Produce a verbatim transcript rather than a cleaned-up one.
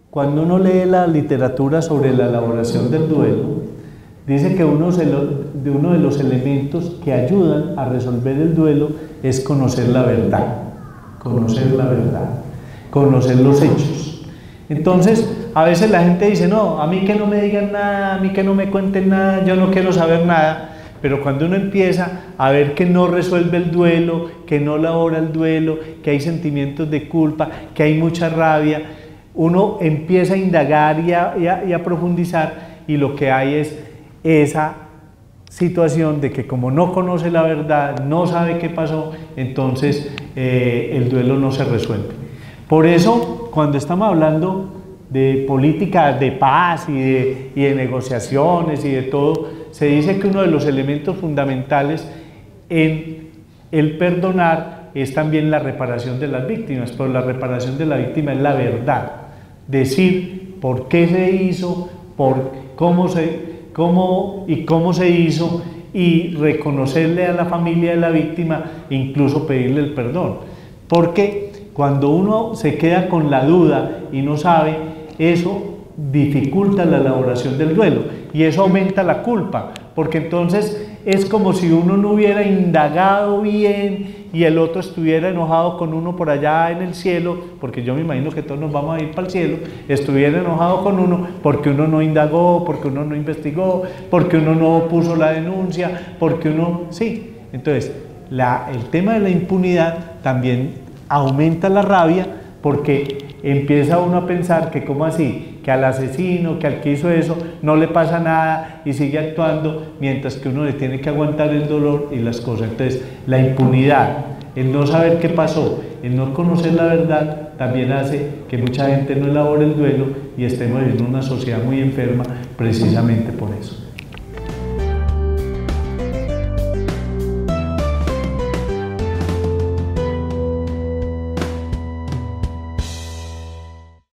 cuando uno lee la literatura sobre la elaboración del duelo, dice que uno de, uno de los elementos que ayudan a resolver el duelo es conocer la verdad, conocer la verdad, conocer los hechos. Entonces, a veces la gente dice, no, a mí que no me digan nada, a mí que no me cuenten nada, yo no quiero saber nada. Pero cuando uno empieza a ver que no resuelve el duelo, que no elabora el duelo, que hay sentimientos de culpa, que hay mucha rabia, uno empieza a indagar y a, y a, y a profundizar, y lo que hay es esa situación de que como no conoce la verdad, no sabe qué pasó, entonces eh, el duelo no se resuelve. Por eso, cuando estamos hablando de política de paz y de, y de negociaciones y de todo, se dice que uno de los elementos fundamentales en el perdonar es también la reparación de las víctimas, pero la reparación de la víctima es la verdad, decir por qué se hizo, por cómo se, cómo y cómo se hizo, y reconocerle a la familia de la víctima, incluso pedirle el perdón, porque cuando uno se queda con la duda y no sabe, eso dificulta la elaboración del duelo y eso aumenta la culpa, porque entonces es como si uno no hubiera indagado bien y el otro estuviera enojado con uno por allá en el cielo, porque yo me imagino que todos nos vamos a ir para el cielo, estuviera enojado con uno porque uno no indagó, porque uno no investigó, porque uno no puso la denuncia, porque uno... Sí, entonces la, el tema de la impunidad también aumenta la rabia, porque empieza uno a pensar que cómo así, que al asesino, que al que hizo eso, no le pasa nada y sigue actuando, mientras que uno le tiene que aguantar el dolor y las cosas. Entonces, la impunidad, el no saber qué pasó, el no conocer la verdad, también hace que mucha gente no elabore el duelo y estemos en una sociedad muy enferma precisamente por eso.